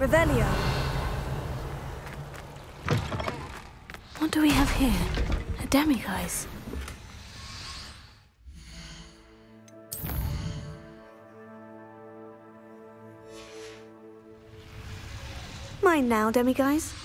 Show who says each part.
Speaker 1: Revelio.
Speaker 2: What do we have here? A demiguise.
Speaker 1: Mine now, demiguise.